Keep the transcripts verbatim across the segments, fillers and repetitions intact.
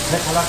네, 하나.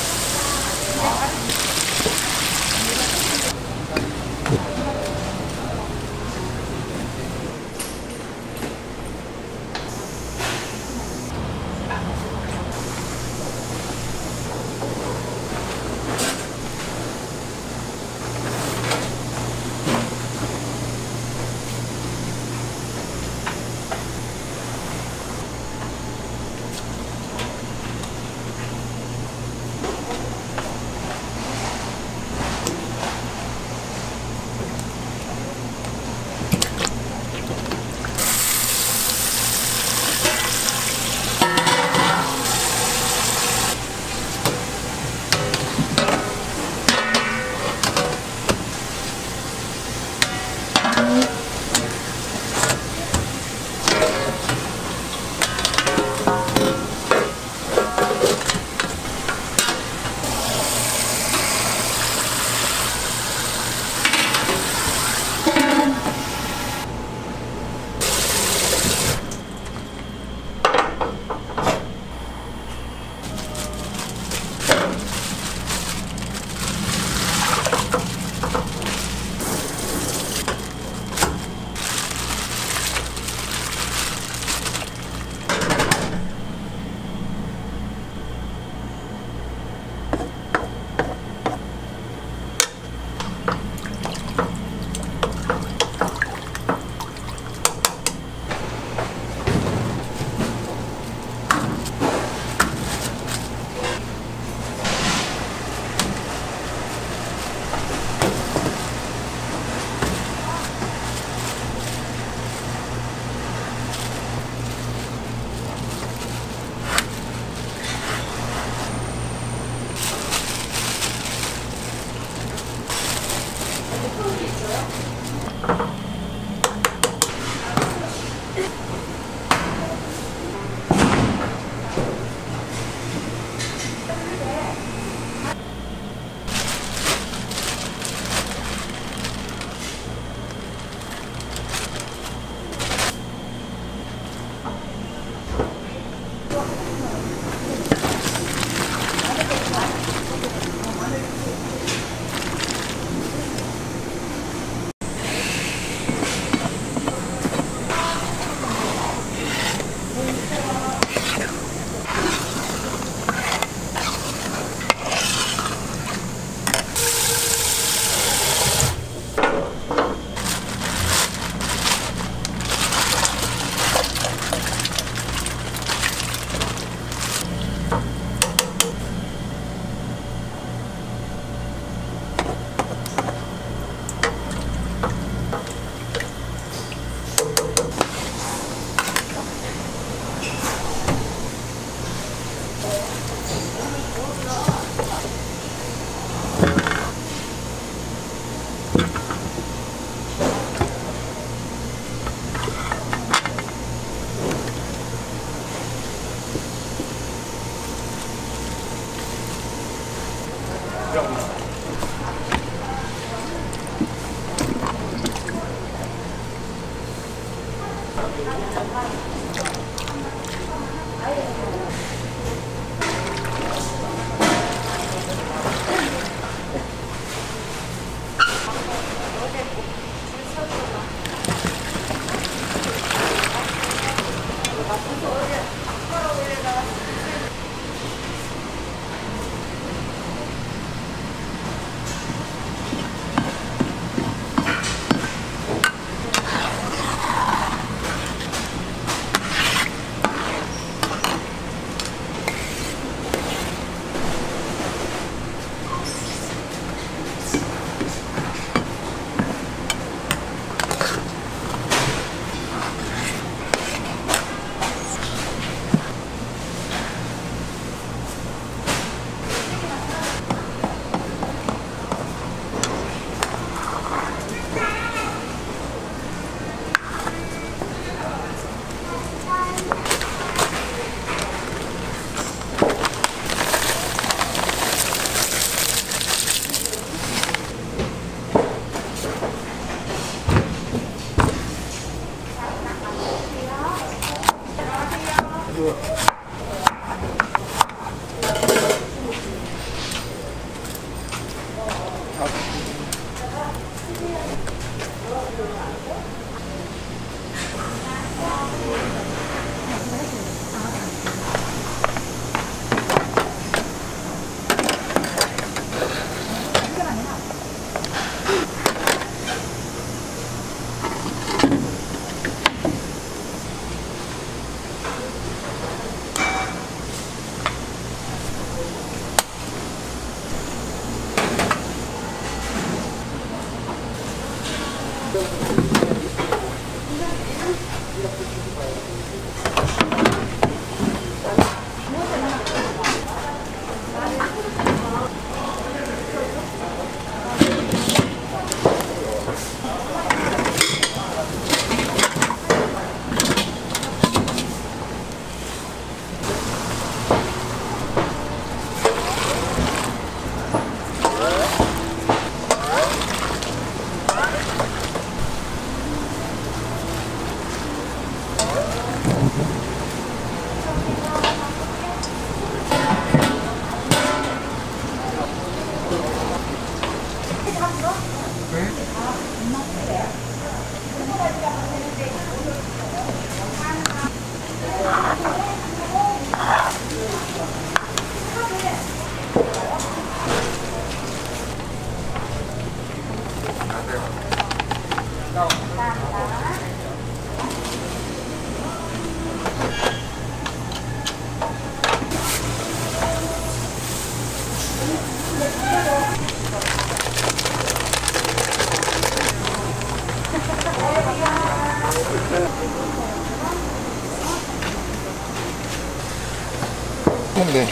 하면 돼.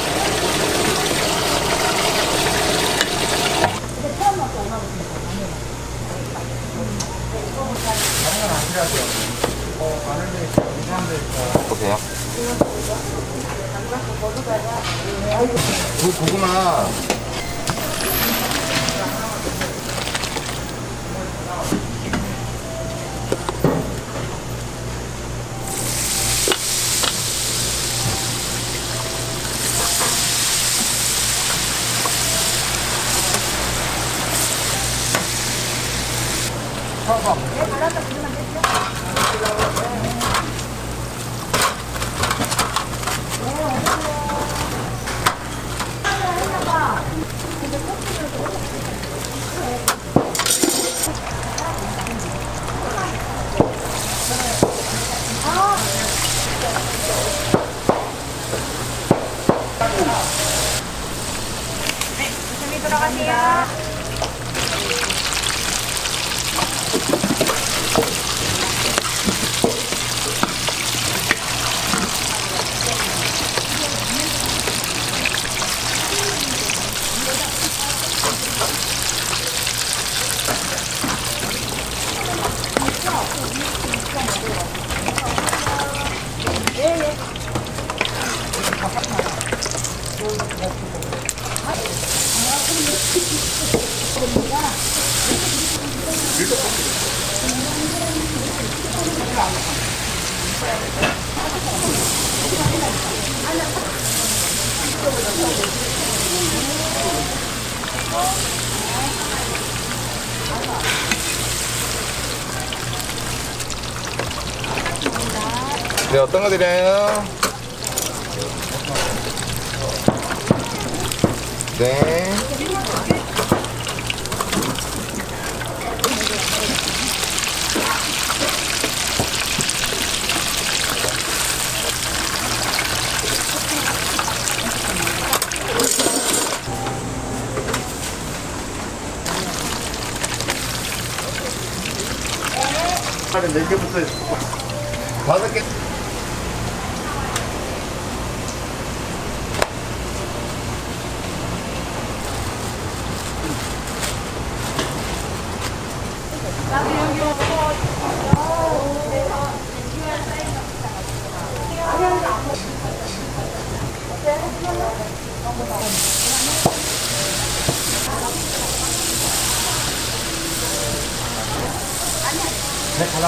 보세요. 그 고구마. 네, 발라서 부르면 되죠? 네, 조심히 들어가세요. 네, 어떤 거 드려요? 네. 네 개부터 다섯 개. 네, 갈라.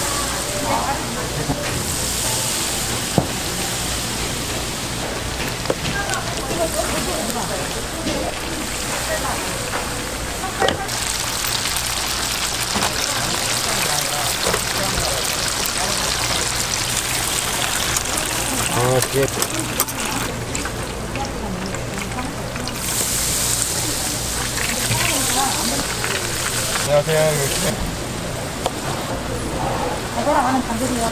아, 뒤에. 안녕하세요. 이거랑 하는 단둘이요.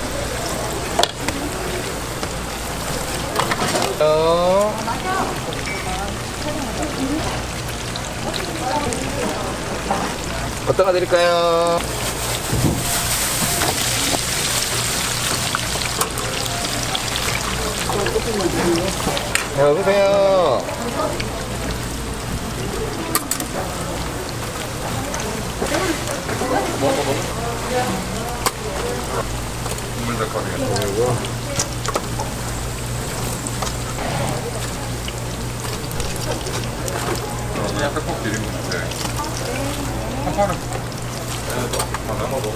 어. 어떤 거 드릴까요? 네, 어서오세요. 국물닭발이요. 어, 약간 꼭 드린 건데 한 판은 다 나눠 먹어.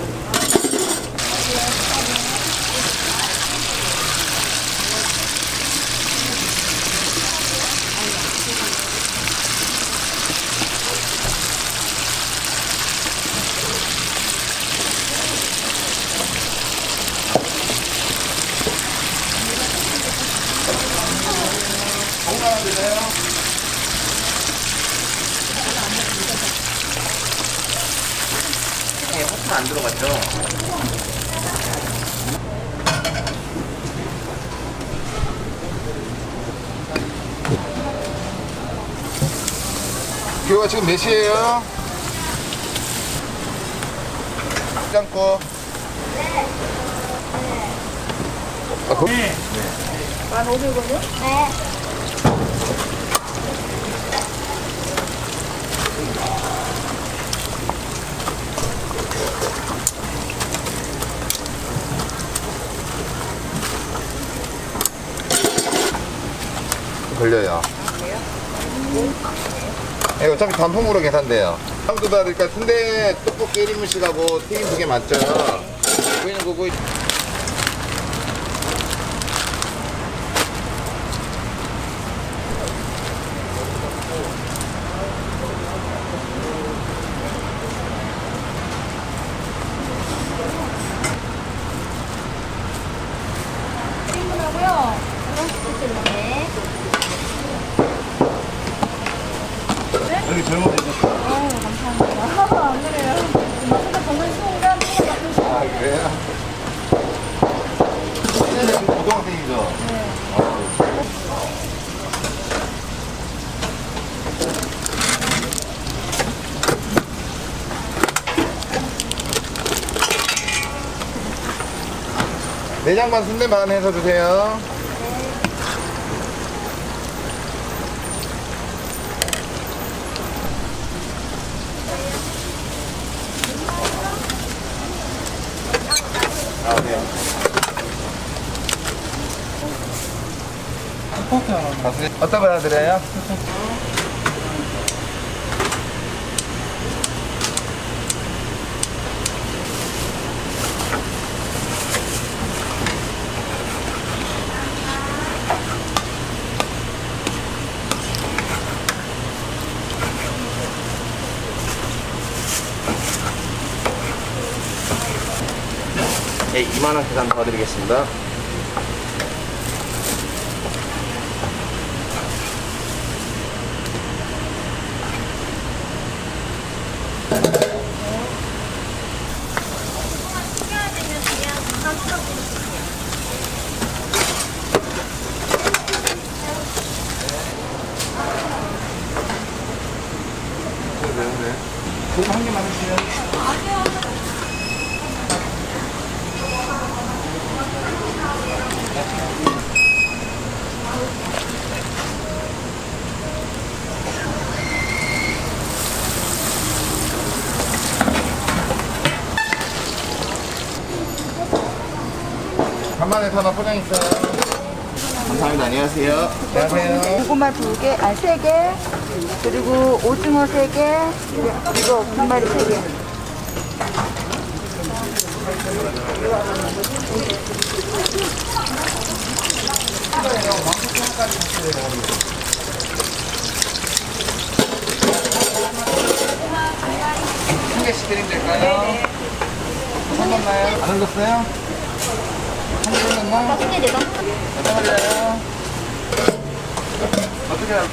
호수 안 들어갔죠? 교가 지금 몇 시에요? 짱꺼. 아, 거기? 네. 만 오백 원이요? 네. 걸려요. 예, 어차피 단품으로 계산돼요. 다음도 다 될 것 같은데 떡볶이 일 인분씩하고 튀김 두 개 맞죠? 보이는 거고. 하고요. 네. 여기 젊어지셨어. 어, 감사합니다. 안 그래요. 맛있다 정말 순간 조금 바쁘시고. 아, 그래요? 지금 고등학생이죠? 네. 내장만 순대 반 해서 주세요. 아, 네. 어떤 거 하나 드려요? 네, 이만 원 계산 도와드리겠습니다. 그거 한 개만 해주세요. 간만에 하나 포장 있어요. 감사합니다. 안녕하세요. 안녕하세요. 고구마 두 개, 아, 세 개, 그리고 오징어 세 개, 그리고 분말이 세 개. 한 개씩 드리면 될까요? 네. 상관나요? 안 흘렀어요? 한 개 흘렀나? 순대 내가 어떤 거예요? 어떻게 할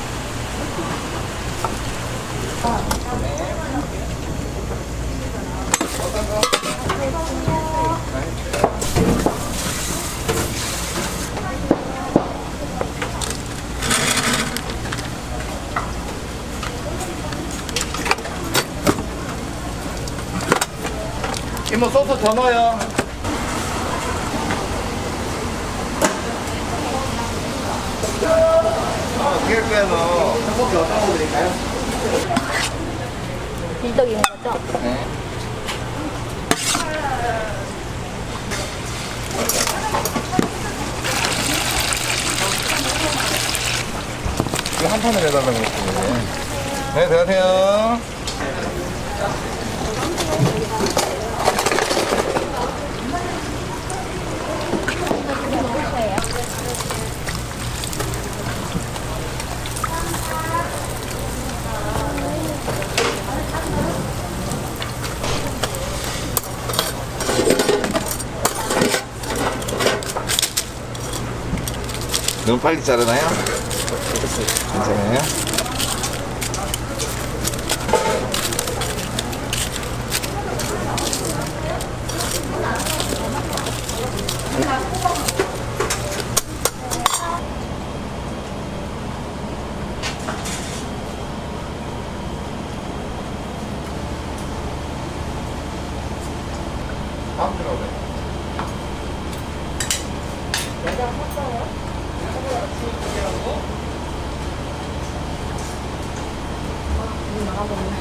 어떤 거? 이모 소스 더 넣어요. 아, 어떻게 할 거야, 너? 떡볶이 어떤 거 드릴까요? 밀떡인 거죠? 네. 이거 한 판을 해달라고 했어요. 네, 들어가세요. 너무 빨리 자르나요? 괜찮아요? 다음 주로 오래. 내가 샀어요. 나가겠네.